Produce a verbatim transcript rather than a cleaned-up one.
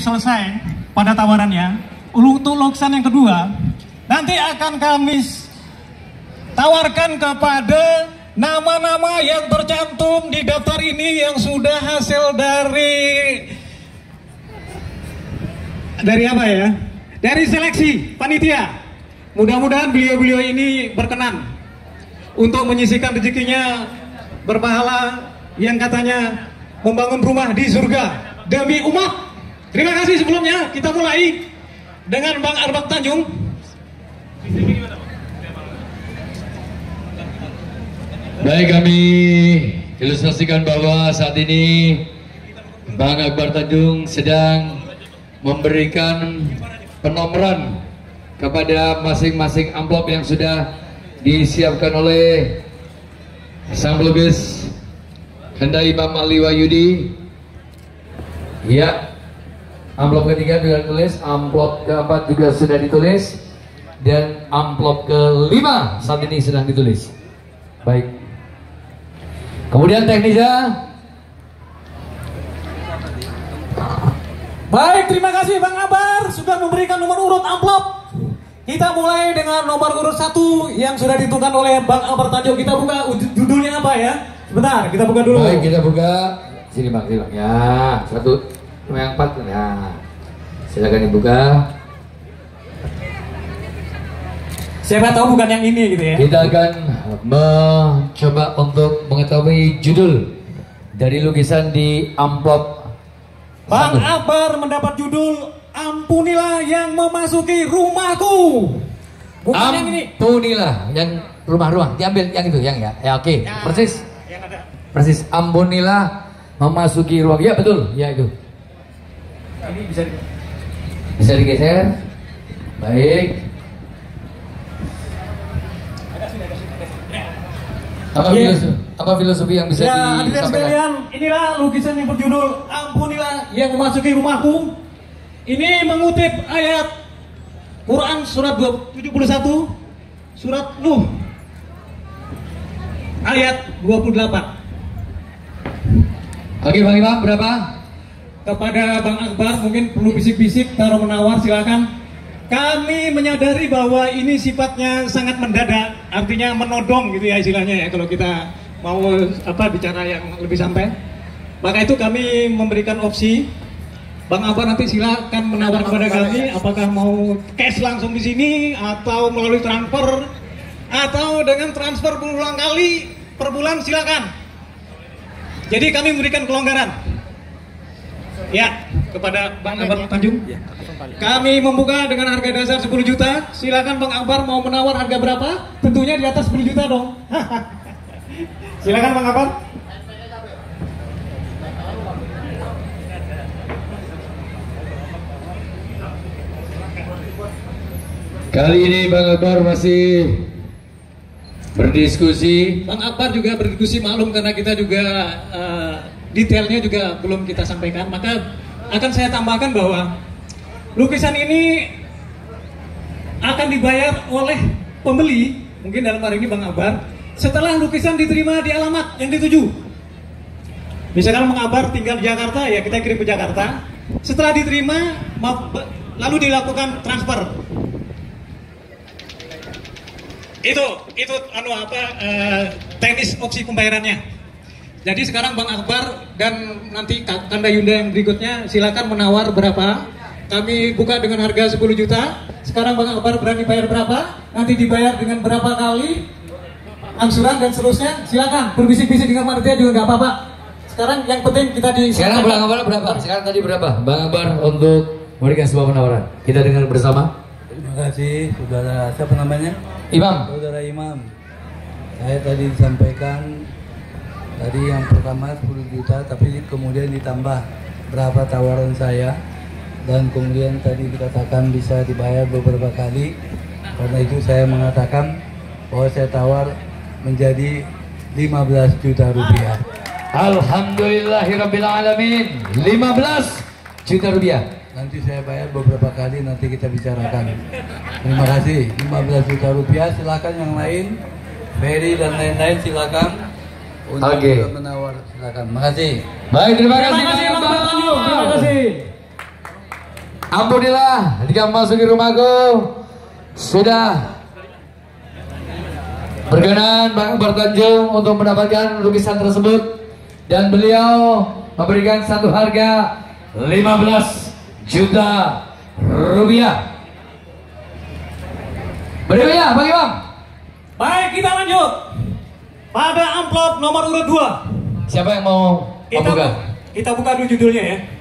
selesai pada tawarannya, untuk lukisan yang kedua nanti akan kami tawarkan kepada nama-nama yang tercantum di daftar ini yang sudah hasil dari dari apa ya? Dari seleksi panitia. Mudah-mudahan beliau-beliau ini berkenan untuk menyisihkan rezekinya berpahala yang katanya membangun rumah di surga demi umat. Terima kasih sebelumnya. Kita mulai dengan Bang Arbak Tanjung. Baik, kami ilustrasikan bahwa saat ini Bang Akbar Tanjung sedang memberikan penomoran kepada masing-masing amplop yang sudah disiapkan oleh sang pelukis Hendra Imam Ali Wahyudi. Ya, amplop ketiga juga ditulis, amplop keempat juga sudah ditulis, dan amplop kelima saat ini sedang ditulis. Baik. Kemudian teknisnya. Baik, terima kasih Bang Akbar sudah memberikan nomor urut amplop. Kita mulai dengan nomor urut satu yang sudah ditentukan oleh Bang Akbar Tanjung. Kita buka judulnya apa ya? Sebentar, kita buka dulu. Baik, kita buka. Sini Bang, sini Bang. Ya, satu, yang empat. Ya, silakan dibuka. Siapa tahu bukan yang ini gitu ya. Kita akan mencoba untuk mengetahui judul dari lukisan di amplop. Bang Akbar mendapat judul Ampunilah yang memasuki rumahku. Bukan yang ini. Ampunilah yang rumah-rumah. Diambil yang itu, yang ya. Ya oke, okay. Ya, persis. Yang ada. Persis. Ampunilah memasuki ruang. Ya betul, ya itu. Ini bisa di... bisa digeser. Baik. Apa yeah. filosofi, apa filosofi yang bisa ya, disampaikan? Sekalian, inilah lukisan yang berjudul Ampunilah yang memasuki rumahku. Ini mengutip ayat Quran surat tujuh puluh satu, surat Nuh ayat dua puluh delapan. Oke Bang Imam, berapa? Kepada Bang Akbar mungkin perlu bisik-bisik, taruh menawar, silakan. Kami menyadari bahwa ini sifatnya sangat mendadak, artinya menodong gitu ya istilahnya ya kalau kita mau apa bicara yang lebih santai. Maka itu kami memberikan opsi. Bang Akbar nanti silakan menawar kepada kami apakah mau cash langsung di sini atau melalui transfer atau dengan transfer berulang kali per bulan, silakan. Jadi kami memberikan kelonggaran. Ya, kepada Bang Akbar Tanjung. Kami membuka dengan harga dasar sepuluh juta. Silakan Bang Akbar mau menawar harga berapa? Tentunya di atas sepuluh juta dong. Silakan Bang Akbar. Kali ini Bang Akbar masih berdiskusi. Bang Akbar juga berdiskusi, maklum karena kita juga uh, detailnya juga belum kita sampaikan. Maka akan saya tambahkan bahwa lukisan ini akan dibayar oleh pembeli, mungkin dalam hari ini Bang Akbar, setelah lukisan diterima di alamat yang dituju. Misalkan Bang Akbar tinggal di Jakarta, ya kita kirim ke Jakarta. Setelah diterima, lalu dilakukan transfer. Itu, itu anu apa uh, teknis opsi pembayarannya. Jadi sekarang Bang Akbar dan nanti Kanda Yunda yang berikutnya silakan menawar berapa. Kami buka dengan harga sepuluh juta. Sekarang Bang Akbar berani bayar berapa? Nanti dibayar dengan berapa kali angsuran dan seterusnya. Silakan berbisik-bisik dengan panitia juga nggak apa-apa. Sekarang yang penting kita di. Sekarang Bang Akbar berapa? Sekarang tadi berapa? Bang Akbar untuk memberikan sebuah penawaran. Kita dengar bersama. Terima kasih saudara, siapa namanya? Imam. Saudara Imam. Saya tadi disampaikan tadi yang pertama sepuluh juta, tapi kemudian ditambah berapa tawaran saya, dan kemudian tadi dikatakan bisa dibayar beberapa kali. Karena itu saya mengatakan bahwa saya tawar menjadi lima belas juta rupiah. Alhamdulillahirabbil alamin. lima belas juta rupiah. Nanti saya bayar beberapa kali, nanti kita bicarakan. Terima kasih. lima belas juta rupiah. Silakan yang lain, Ferry dan lain-lain silakan untuk okay. menawar. Silakan. Terima kasih. Baik, terima kasih. Terima kasih Bang Akbar Tanjung. Terima kasih. Ampunilah jika memasuki rumahku sudah berkenan Bang Akbar Tanjung untuk mendapatkan lukisan tersebut dan beliau memberikan satu harga lima belas juta rupiah. Berikutnya Bang Imam. Baik, kita lanjut pada amplop nomor urut dua. Siapa yang mau Kita, membuka? kita buka dulu judulnya ya.